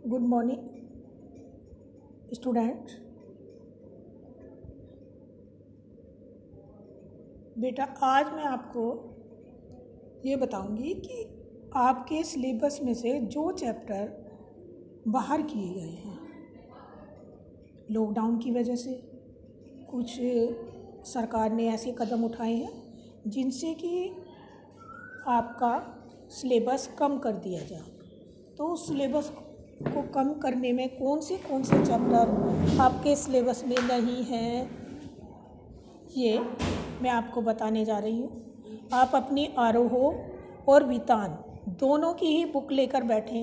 Good morning student. बेटा आज मैं आपको ये बताऊंगी कि आपके सिलेबस में से जो चैप्टर बाहर किए गए हैं लॉकडाउन की वजह से, कुछ सरकार ने ऐसे कदम उठाए हैं जिनसे कि आपका सिलेबस कम कर दिया जाए। तो उस सिलेबस को कम करने में कौन से चैप्टर आपके सिलेबस में नहीं हैं, ये मैं आपको बताने जा रही हूँ। आप अपनी आरोह और वितान दोनों की ही बुक लेकर बैठें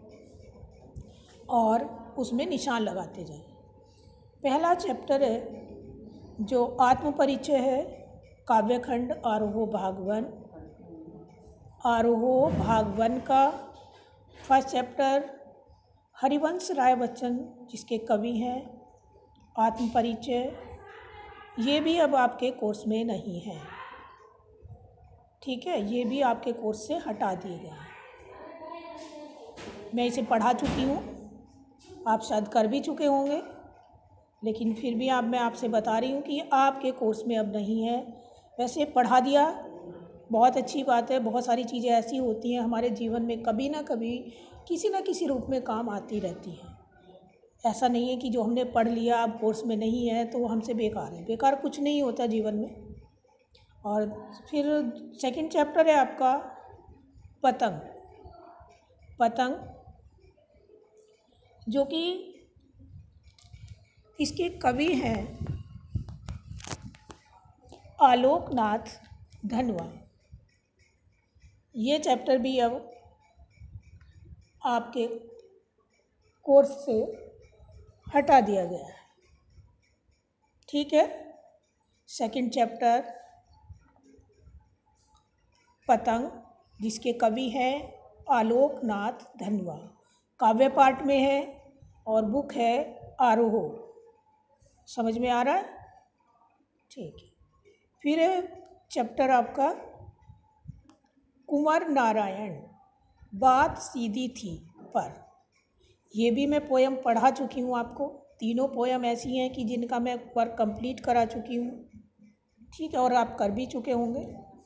और उसमें निशान लगाते जाएं। पहला चैप्टर है जो आत्म परिचय है, काव्यखंड आरोह भाग 1। आरोह भाग 1 का फर्स्ट चैप्टर हरिवंश राय बच्चन जिसके कवि हैं, आत्म परिचय, ये भी अब आपके कोर्स में नहीं है। ठीक है, ये भी आपके कोर्स से हटा दिए गए हैं। मैं इसे पढ़ा चुकी हूँ, आप शायद कर भी चुके होंगे, लेकिन फिर भी मैं आपसे बता रही हूँ कि आपके कोर्स में अब नहीं है। वैसे पढ़ा दिया बहुत अच्छी बात है। बहुत सारी चीज़ें ऐसी होती हैं हमारे जीवन में, कभी ना कभी किसी न किसी रूप में काम आती रहती हैं। ऐसा नहीं है कि जो हमने पढ़ लिया अब कोर्स में नहीं है तो वो हमसे बेकार है। बेकार कुछ नहीं होता जीवन में। और फिर सेकंड चैप्टर है आपका पतंग। पतंग जो कि इसके कवि हैं आलोकनाथ धनवा। ये चैप्टर भी अब आपके कोर्स से हटा दिया गया है। ठीक है, सेकंड चैप्टर पतंग जिसके कवि हैं आलोकनाथ धनवा, काव्य पाठ में है और बुक है आरोह। समझ में आ रहा है? ठीक है। फिर चैप्टर आपका कुंवर नारायण, बात सीधी थी पर। ये भी मैं पोयम पढ़ा चुकी हूँ आपको। तीनों पोयम ऐसी हैं कि जिनका मैं वर्क कंप्लीट करा चुकी हूँ। ठीक है, और आप कर भी चुके होंगे।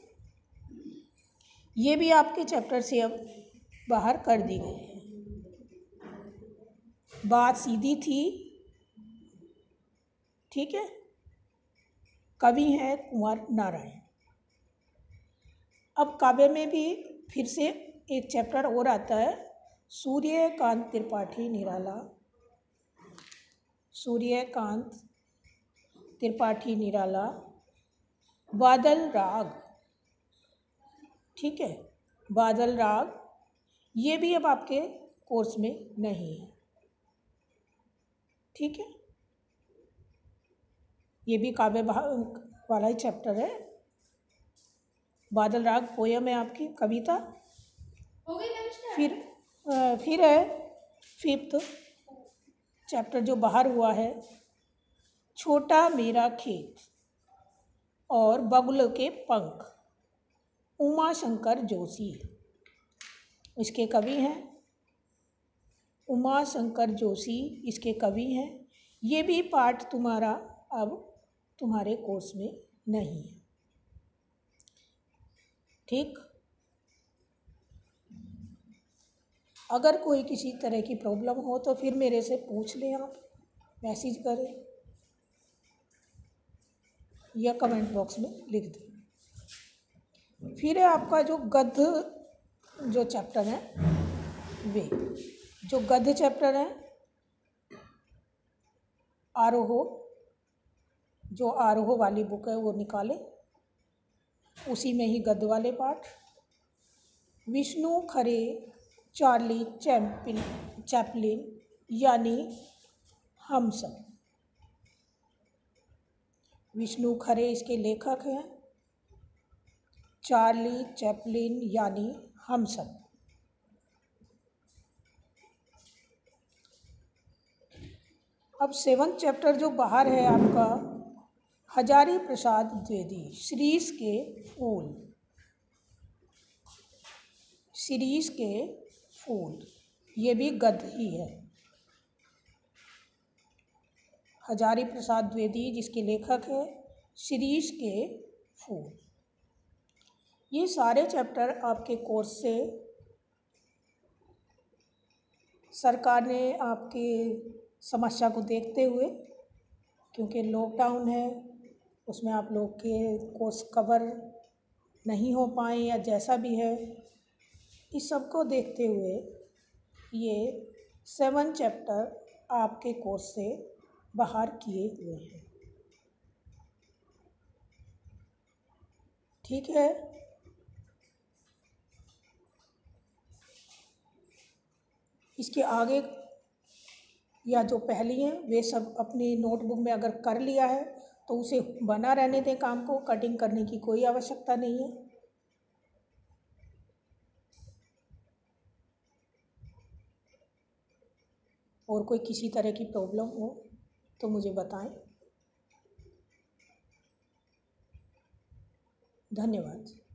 ये भी आपके चैप्टर से अब बाहर कर दी गई है। बात सीधी थी, ठीक है, कवि हैं कुंवर नारायण। अब काव्य में भी फिर से एक चैप्टर और आता है सूर्यकांत त्रिपाठी निराला। सूर्यकांत त्रिपाठी निराला, बादल राग। ठीक है, बादल राग ये भी अब आपके कोर्स में नहीं है। ठीक है, ये भी काव्य वाला ही चैप्टर है। बादल राग पोयम है आपकी, कविता। फिर है फिफ्थ चैप्टर जो बाहर हुआ है छोटा मेरा खेत और बगुल के पंख, उमा शंकर जोशी। इसके कवि हैं उमा शंकर जोशी, इसके कवि हैं। ये भी पाठ तुम्हारा अब तुम्हारे कोर्स में नहीं है। ठीक, अगर कोई किसी तरह की प्रॉब्लम हो तो फिर मेरे से पूछ लें, आप मैसेज करें या कमेंट बॉक्स में लिख दें। फिर है आपका जो गद्य जो चैप्टर है, वे जो गद्य चैप्टर है आरोह, जो आरोह वाली बुक है वो निकालें, उसी में ही गद्य वाले पाठ। विष्णु खरे चार्ली चैपलिन यानी हम सब। विष्णु खरे इसके लेखक हैं, चार्ली चैपलिन यानी हम सब। अब सेवंथ चैप्टर जो बाहर है आपका हजारी प्रसाद द्विवेदी, शीरीष के फूल। शीरीष के फूल ये भी गद्य ही है। हजारी प्रसाद द्विवेदी, जिसके लेखक है शिरीष के फूल। ये सारे चैप्टर आपके कोर्स से सरकार ने आपकी समस्या को देखते हुए, क्योंकि लॉकडाउन है, उसमें आप लोग के कोर्स कवर नहीं हो पाए या जैसा भी है, इस सब को देखते हुए ये 7 चैप्टर आपके कोर्स से बाहर किए हुए हैं। ठीक है, इसके आगे या जो पहली हैं वे सब अपनी नोटबुक में अगर कर लिया है तो उसे बना रहने दें, काम को कटिंग करने की कोई आवश्यकता नहीं है। और कोई किसी तरह की प्रॉब्लम हो तो मुझे बताएं। धन्यवाद।